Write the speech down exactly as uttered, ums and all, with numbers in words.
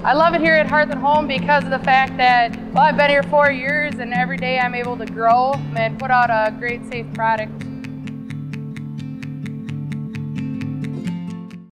I love it here at Hearth at Home because of the fact that, well, I've been here four years and every day I'm able to grow and put out a great, safe product.